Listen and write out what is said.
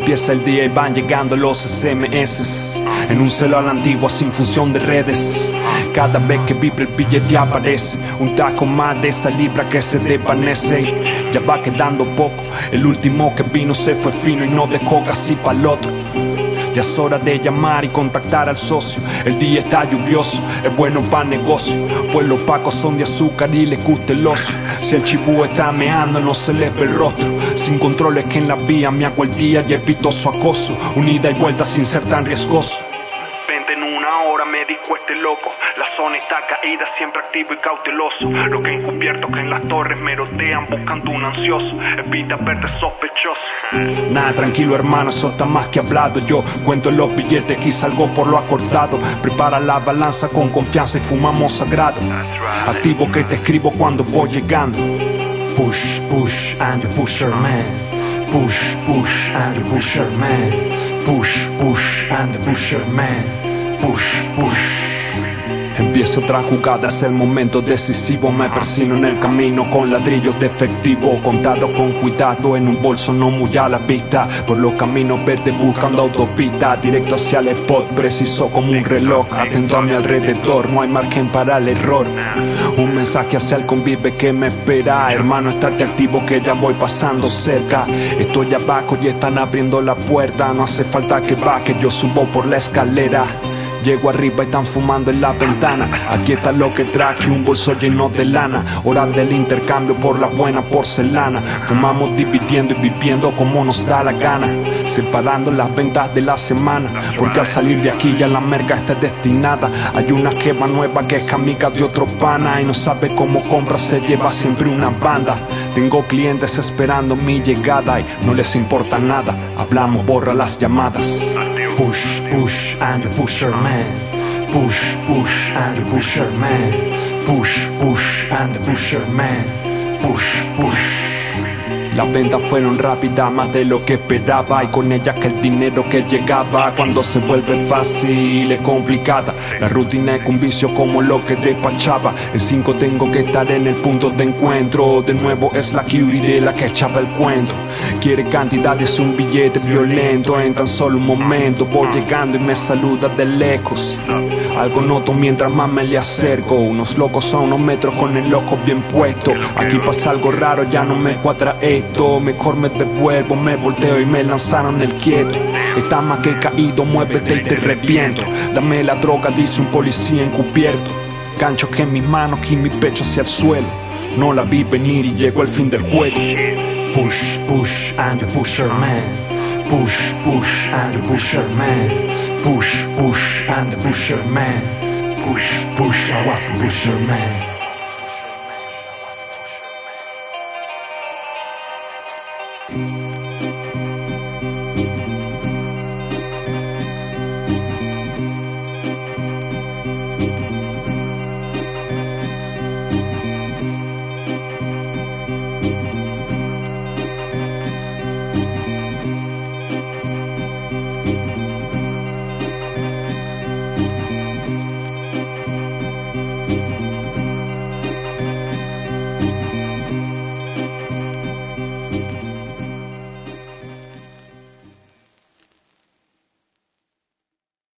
Empieza el día y van llegando los SMS. En un celular a la antigua sin función de redes. Cada vez que vibra el billete aparece un taco más de esa libra que se desvanece. Ya va quedando poco, el último que vino se fue fino y no dejó casi pa'l otro. Ya es hora de llamar y contactar al socio. El día está lluvioso, es bueno para negocio, pues los pacos son de azúcar y les gusta el ocio. Si el chibú está meando no se le ve el rostro. Sin controles que en la vía me hago el día y evito su acoso. Un ida y vuelta sin ser tan riesgoso. En una hora me dijo este loco. La zona está caída, siempre activo y cauteloso. Lo que he encubierto que en las torres merodean buscando un ansioso. Evita verte sospechoso. Nada, tranquilo hermano, eso está más que hablado. Yo cuento los billetes y salgo por lo acordado. Prepara la balanza con confianza y fumamos sagrado. Activo que te escribo cuando voy llegando. Push, push, and the pusher man. Push, push, and the pusher man. Push, push, and the pusher man. Push, push. Empiezo otra jugada, es el momento decisivo. Me persino en el camino con ladrillos de efectivo. Contado con cuidado en un bolso no muy a la vista. Por los caminos verdes buscando autopista. Directo hacia el spot, preciso como un reloj. Atento a mi alrededor, no hay margen para el error. Un mensaje hacia el convive que me espera. Hermano, estate activo que ya voy pasando cerca. Estoy abajo y están abriendo la puerta. No hace falta que baje, yo subo por la escalera. Llego arriba y están fumando en la ventana. Aquí está lo que traje, un bolso lleno de lana. Hora del intercambio por la buena porcelana. Fumamos dividiendo y viviendo como nos da la gana. Separando las ventas de la semana. Porque al salir de aquí ya la merca está destinada. Hay una jeva nueva que es amiga de otro pana. Y no sabe cómo compra, se lleva siempre una banda. Tengo clientes esperando mi llegada y no les importa nada. Hablamos, borra las llamadas. Push, push, and the pusher man. Push, push, and the pusher man. Push, push, and the pusher man. Push, push. Las ventas fueron rápidas, más de lo que esperaba. Y con ellas que el dinero que llegaba. Cuando se vuelve fácil es complicada. La rutina es un vicio como lo que despachaba. En 5 tengo que estar en el punto de encuentro. De nuevo es la Curie de la que echaba el cuento. Quiere cantidades, un billete violento. En tan solo un momento voy llegando y me saluda de lejos. Algo noto mientras más me le acerco. Unos locos a unos metros con el ojo bien puesto. Aquí pasa algo raro, ya no me cuadra esto. Mejor me devuelvo, me volteo y me lanzaron el quieto. Está más que caído, muévete y te arrepiento. Dame la droga, dice un policía encubierto. Gancho que en mis manos y mi pecho hacia el suelo. No la vi venir y llegó el fin del juego. Push, push, and the pusher man. Push, push, and the pusher man. Push, push, and the pusher man. Push, push, I was the pusher man.